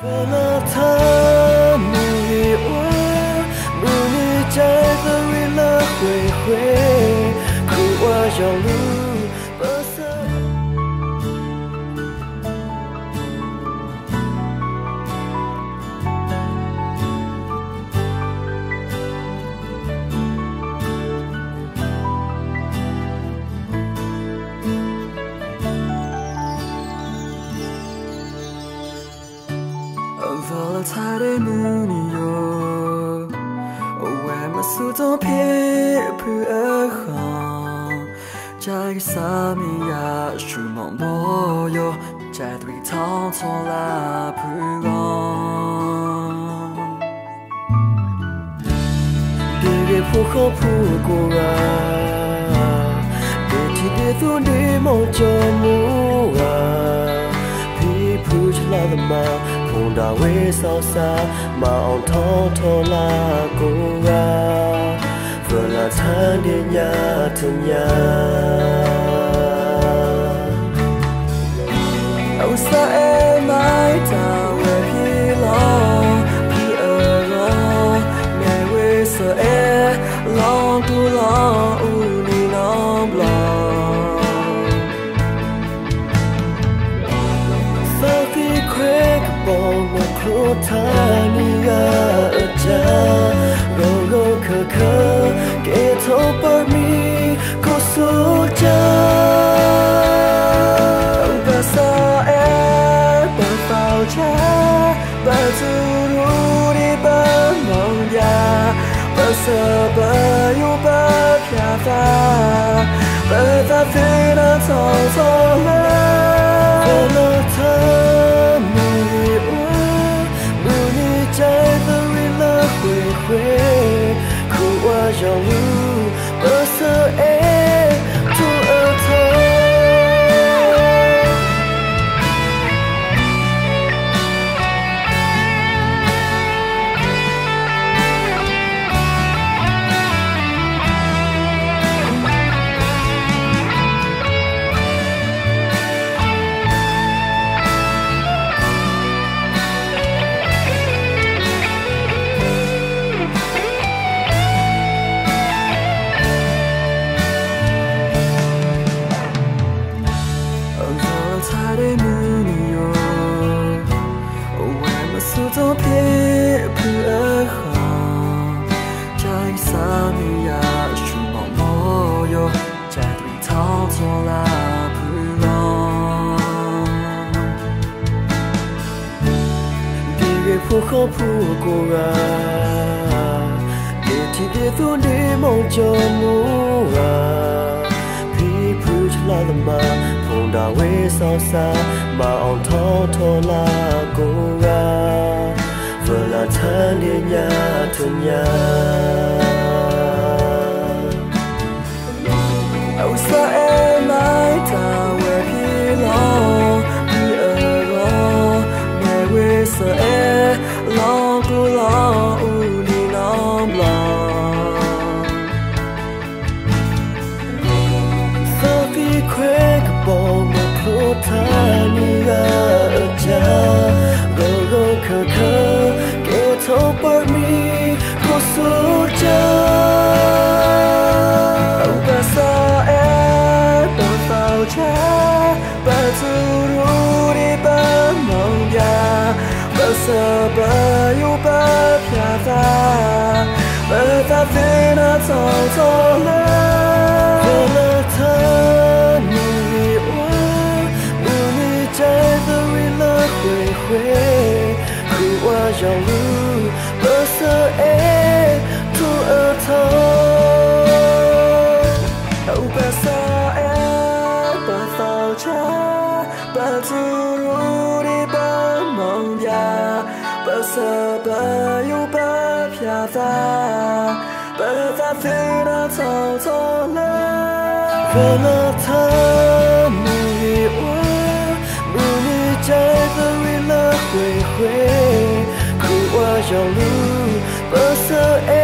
为了他，努力我，努力在的为了回归，苦我要路不舍。为了他的努力哟，为么苏东撇不二行，在萨米亚树梦多哟，在对汤错啦不讲，别给铺好铺过啊，别提别做你梦就木啊，皮铺起来了吗？碰到微笑撒，马昂偷偷拉过啊，为了谈点呀谈呀，我撒爱买到为疲劳，不二罗，没为色爱，浪不浪，无你浪不浪。我们苦他你啊家，柔柔可可给头把米苦诉家，把撒爱把放家，把自如的把梦呀，把色把又把飘发，把它飞到草草来，为了他。苦我要路不舍爱，土儿头。他的努力哟，为么苏东撇不二行，在萨米亚树梦梦哟，在对汤错啦不讲，别给铺好铺过啊，别提别做你梦就木啊，皮铺起来了吗？碰到微笑撒，马昂偷偷拉过啊，为了谈点呀谈呀，我撒爱买到为疲劳，不二罗，没为色爱，浪不浪，无你浪不浪，色比亏。我们苦他你啊家，柔柔可可给头把米苦诉家，把撒爱把放家，把自如的把梦呀，把色把又把飘发，把它飞到草草来，为了他。苦我要路不舍爱，土儿头，把撒爱把放家，把自如的把梦呀，把色把又把飘发，把它飞到草草来，为了他努力我，努力在的。回归，苦我要路不舍爱。